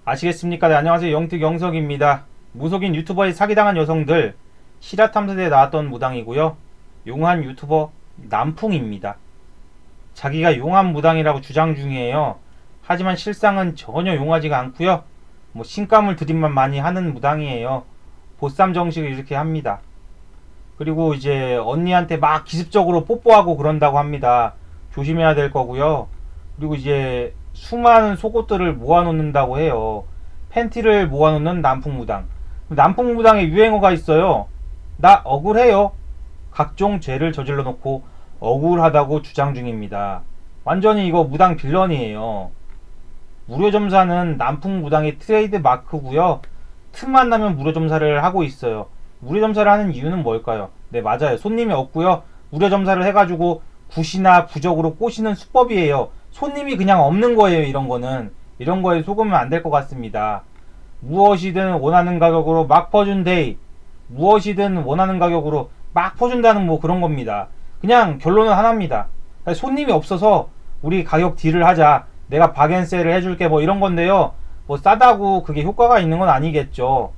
아시겠습니까? 네, 안녕하세요. 영특 영석입니다. 무속인 유튜버에 사기당한 여성들 실화탐사대에 나왔던 무당이고요. 용한 유튜버 남풍입니다. 자기가 용한 무당이라고 주장 중이에요. 하지만 실상은 전혀 용하지가 않고요. 신감을 들임만 많이 하는 무당이에요. 보쌈 정식을 이렇게 합니다. 그리고 이제 언니한테 막 기습적으로 뽀뽀하고 그런다고 합니다. 조심해야 될 거고요. 그리고 이제 수많은 속옷들을 모아놓는다고 해요. 팬티를 모아놓는 남풍무당. 남풍무당의 유행어가 있어요. 나 억울해요. 각종 죄를 저질러 놓고 억울하다고 주장 중입니다. 완전히 이거 무당 빌런이에요. 무료점사는 남풍무당의 트레이드 마크고요. 틈만 나면 무료점사를 하고 있어요. 무료점사를 하는 이유는 뭘까요? 네, 맞아요. 손님이 없고요. 무료점사를 해가지고 굿이나 부적으로 꼬시는 수법이에요. 손님이 그냥 없는 거예요. 이런 거는. 이런 거에 속으면 안 될 것 같습니다. 무엇이든 원하는 가격으로 막 퍼준 데이, 무엇이든 원하는 가격으로 막 퍼준다는 뭐 그런 겁니다. 그냥 결론은 하나입니다. 손님이 없어서 우리 가격 딜을 하자, 내가 박앤세를 해줄게, 뭐 이런 건데요. 뭐 싸다고 그게 효과가 있는 건 아니겠죠.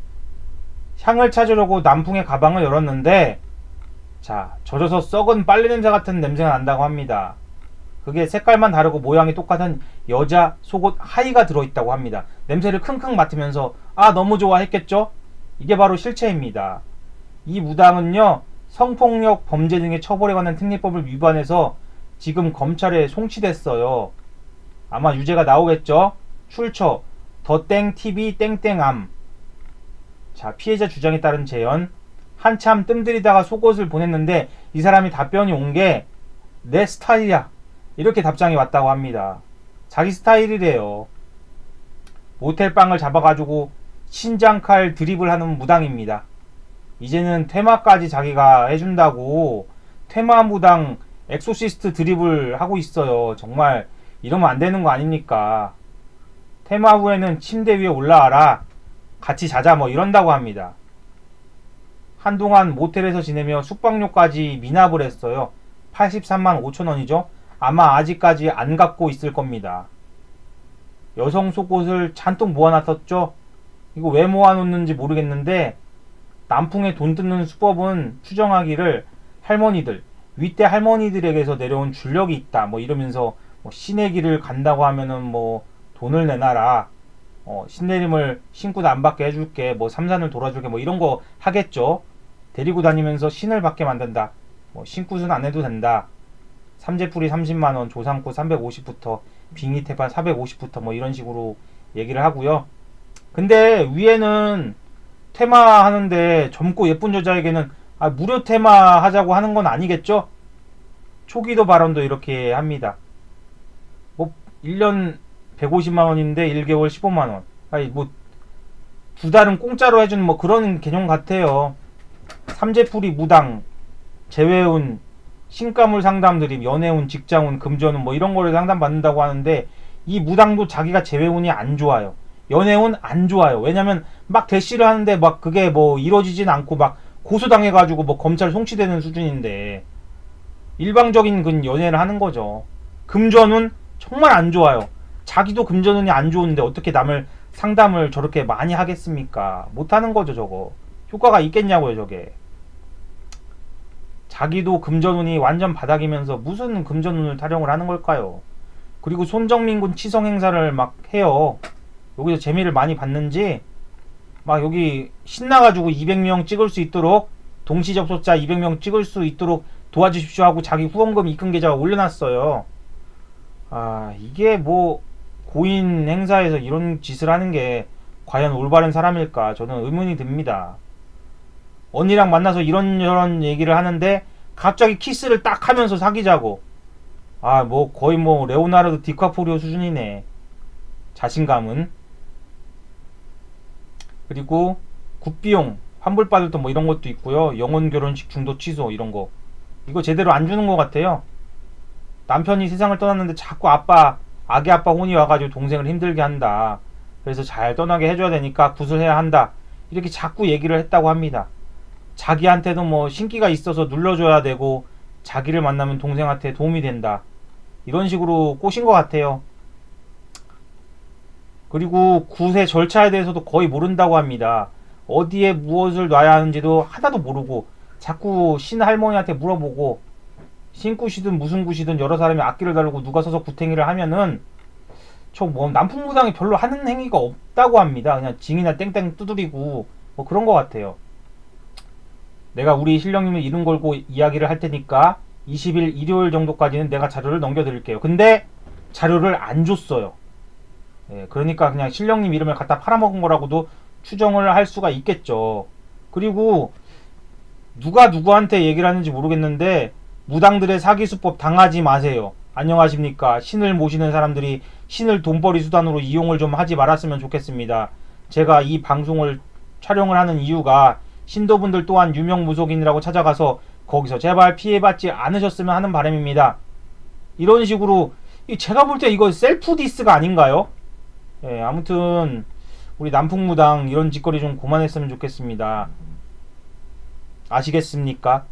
향을 찾으려고 남풍의 가방을 열었는데, 자, 젖어서 썩은 빨래 냄새 같은 냄새가 난다고 합니다. 그게 색깔만 다르고 모양이 똑같은 여자 속옷 하의가 들어있다고 합니다. 냄새를 킁킁 맡으면서 아 너무 좋아 했겠죠? 이게 바로 실체입니다. 이 무당은요, 성폭력 범죄 등의 처벌에 관한 특례법을 위반해서 지금 검찰에 송치됐어요. 아마 유죄가 나오겠죠? 출처 더 땡TV 땡땡암. 자, 피해자 주장에 따른 재연. 한참 뜸들이다가 속옷을 보냈는데 이 사람이 답변이 온 게 내 스타일이야, 이렇게 답장이 왔다고 합니다. 자기 스타일이래요. 모텔방을 잡아가지고 신장칼 드립을 하는 무당입니다. 이제는 퇴마까지 자기가 해준다고 퇴마 무당 엑소시스트 드립을 하고 있어요. 정말 이러면 안 되는 거 아닙니까? 퇴마 후에는 침대 위에 올라와라, 같이 자자, 뭐 이런다고 합니다. 한동안 모텔에서 지내며 숙박료까지 미납을 했어요. 83만 5천원이죠. 아마 아직까지 안 갚고 있을 겁니다. 여성 속옷을 잔뜩 모아놨었죠. 이거 왜 모아놓는지 모르겠는데, 남풍의 돈 뜯는 수법은 추정하기를 할머니들, 윗대 할머니들에게서 내려온 줄력이 있다, 뭐 이러면서 신의 길을 간다고 하면은 뭐 돈을 내놔라, 신내림을 신고도 안 받게 해줄게, 뭐 삼산을 돌아줄게, 뭐 이런 거 하겠죠. 데리고 다니면서 신을 받게 만든다, 신굿은 안 해도 된다, 삼재풀이 30만원, 조상꽃 350부터 빙의태판 450부터 뭐 이런 식으로 얘기를 하고요. 근데 위에는 테마 하는데 젊고 예쁜 여자에게는 무료 테마 하자고 하는 건 아니겠죠? 초기도 발언도 이렇게 합니다. 뭐 1년 150만원인데 1개월 15만원, 아니 뭐 두 달은 공짜로 해주는 뭐 그런 개념 같아요. 삼재풀이 무당, 재회운, 신가물 상담드림, 연애운, 직장운, 금전운 뭐 이런 거를 상담 받는다고 하는데, 이 무당도 자기가 재회운이 안 좋아요. 연애운 안 좋아요. 왜냐면 막 대시를 하는데 막 그게 뭐 이루어지진 않고 막 고소당해가지고 뭐 검찰 송치되는 수준인데 일방적인 그 연애를 하는 거죠. 금전운 정말 안 좋아요. 자기도 금전운이 안 좋은데 어떻게 남을 상담을 저렇게 많이 하겠습니까? 못하는 거죠. 저거 효과가 있겠냐고요. 저게 자기도 금전운이 완전 바닥이면서 무슨 금전운을 타령을 하는 걸까요? 그리고 손정민군 치성 행사를 막 해요. 여기서 재미를 많이 봤는지 막 여기 신나가지고 200명 찍을 수 있도록, 동시 접속자 200명 찍을 수 있도록 도와주십시오 하고 자기 후원금 입금 계좌가 올려놨어요. 이게 뭐 고인 행사에서 이런 짓을 하는 게 과연 올바른 사람일까, 저는 의문이 듭니다. 언니랑 만나서 이런저런 얘기를 하는데 갑자기 키스를 딱 하면서 사귀자고. 뭐 거의 뭐 레오나르도 디카프리오 수준이네, 자신감은. 그리고 굿비용 환불받을 돈 뭐 이런 것도 있고요. 영혼 결혼식 중도 취소 이런 거, 이거 제대로 안 주는 것 같아요. 남편이 세상을 떠났는데 자꾸 아기 아빠 혼이 와가지고 동생을 힘들게 한다, 그래서 잘 떠나게 해줘야 되니까 굿을 해야 한다, 이렇게 자꾸 얘기를 했다고 합니다. 자기한테도 뭐 신기가 있어서 눌러줘야 되고 자기를 만나면 동생한테 도움이 된다, 이런 식으로 꼬신 것 같아요. 그리고 굿의 절차에 대해서도 거의 모른다고 합니다. 어디에 무엇을 놔야 하는지도 하나도 모르고 자꾸 신 할머니한테 물어보고, 신굿이든 무슨 굿이든 여러 사람이 악기를 다루고 누가 서서 굿행위를 하면은 저 뭐 남풍무당이 별로 하는 행위가 없다고 합니다. 그냥 징이나 땡땡 두드리고 뭐 그런 것 같아요. 내가 우리 신령님을 이름 걸고 이야기를 할 테니까 20일 일요일 정도까지는 내가 자료를 넘겨드릴게요. 근데 자료를 안 줬어요. 예, 그러니까 그냥 신령님 이름을 갖다 팔아먹은 거라고도 추정을 할 수가 있겠죠. 그리고 누가 누구한테 얘기를 하는지 모르겠는데 무당들의 사기수법 당하지 마세요. 안녕하십니까. 신을 모시는 사람들이 신을 돈벌이 수단으로 이용을 좀 하지 말았으면 좋겠습니다. 제가 이 방송을 촬영을 하는 이유가 신도분들 또한 유명 무속인이라고 찾아가서 거기서 제발 피해받지 않으셨으면 하는 바람입니다. 이런 식으로 제가 볼 때 이거 셀프 디스가 아닌가요? 예, 아무튼 우리 남풍무당 이런 짓거리 좀 그만했으면 좋겠습니다. 아시겠습니까?